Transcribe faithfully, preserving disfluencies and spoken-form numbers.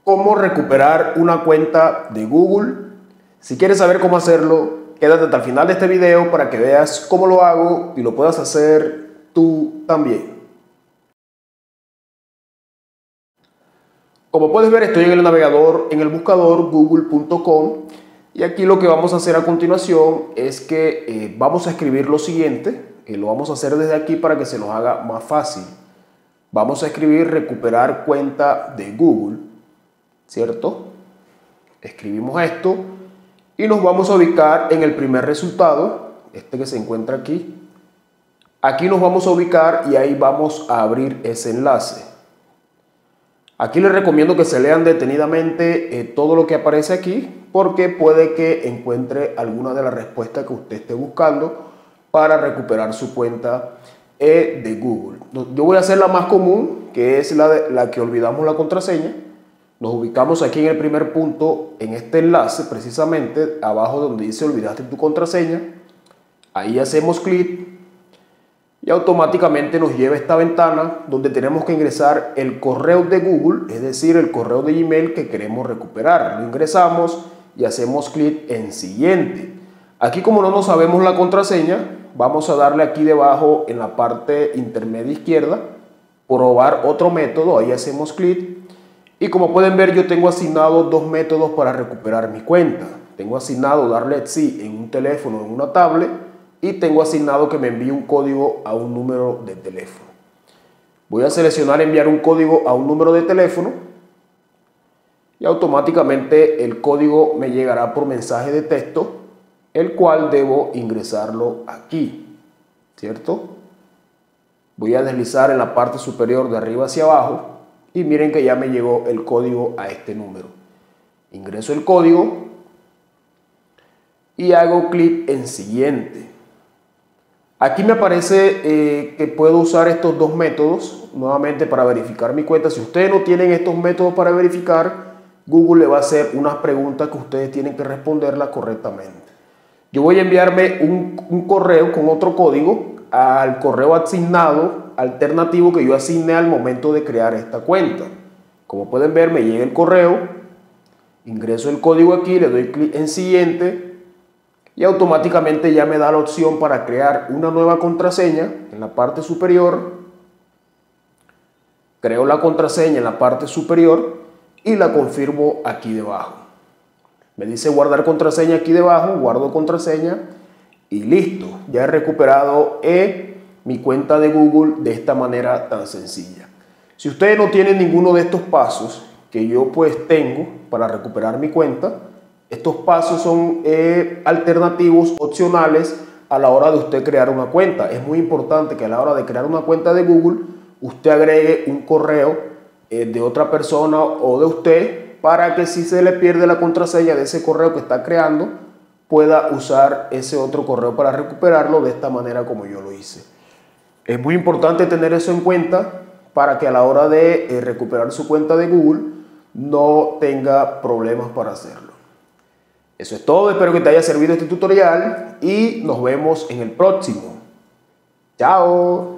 cómo recuperar una cuenta de Google. Si quieres saber cómo hacerlo, quédate hasta el final de este video para que veas cómo lo hago y lo puedas hacer tú también. Como puedes ver, estoy en el navegador, en el buscador google punto com, y aquí lo que vamos a hacer a continuación es que eh, vamos a escribir lo siguiente. eh, lo vamos a hacer desde aquí para que se nos haga más fácil. Vamos a escribir recuperar cuenta de Google, ¿cierto? Escribimos esto y nos vamos a ubicar en el primer resultado, este que se encuentra aquí. Aquí nos vamos a ubicar y ahí vamos a abrir ese enlace. Aquí les recomiendo que se lean detenidamente eh, todo lo que aparece aquí, porque puede que encuentre alguna de las respuestas que usted esté buscando para recuperar su cuenta eh, de Google. Yo voy a hacer la más común, que es la, de, la que olvidamos la contraseña. Nos ubicamos aquí en el primer punto, en este enlace, precisamente abajo donde dice olvidaste tu contraseña. Ahí hacemos clic y automáticamente nos lleva a esta ventana donde tenemos que ingresar el correo de Google, es decir, el correo de Gmail que queremos recuperar. Lo ingresamos y hacemos clic en siguiente. Aquí, como no nos sabemos la contraseña, vamos a darle aquí debajo en la parte intermedia izquierda, probar otro método. Ahí hacemos clic. Y como pueden ver, yo tengo asignado dos métodos para recuperar mi cuenta. Tengo asignado darle sí en un teléfono o en una tablet, y tengo asignado que me envíe un código a un número de teléfono. Voy a seleccionar enviar un código a un número de teléfono y automáticamente el código me llegará por mensaje de texto, el cual debo ingresarlo aquí, ¿cierto? Voy a deslizar en la parte superior de arriba hacia abajo y miren que ya me llegó el código a este número. Ingreso el código y hago clic en siguiente. Aquí me aparece eh, que puedo usar estos dos métodos nuevamente para verificar mi cuenta. Si ustedes no tienen estos métodos para verificar, Google le va a hacer unas preguntas que ustedes tienen que responderlas correctamente. Yo voy a enviarme un, un correo con otro código al correo asignado alternativo que yo asigné al momento de crear esta cuenta. Como pueden ver, me llega el correo, ingreso el código aquí, le doy clic en siguiente y automáticamente ya me da la opción para crear una nueva contraseña en la parte superior. Creo la contraseña en la parte superior y la confirmo aquí debajo. Me dice guardar contraseña aquí debajo, guardo contraseña y listo. Ya he recuperado eh, mi cuenta de Google de esta manera tan sencilla. Si ustedes no tienen ninguno de estos pasos que yo pues tengo para recuperar mi cuenta, estos pasos son eh, alternativos, opcionales a la hora de usted crear una cuenta. Es muy importante que a la hora de crear una cuenta de Google, usted agregue un correo eh, de otra persona o de usted, para que si se le pierde la contraseña de ese correo que está creando, pueda usar ese otro correo para recuperarlo de esta manera como yo lo hice. Es muy importante tener eso en cuenta para que a la hora de eh, recuperar su cuenta de Google no tenga problemas para hacerlo. Eso es todo, espero que te haya servido este tutorial y nos vemos en el próximo. ¡Chao!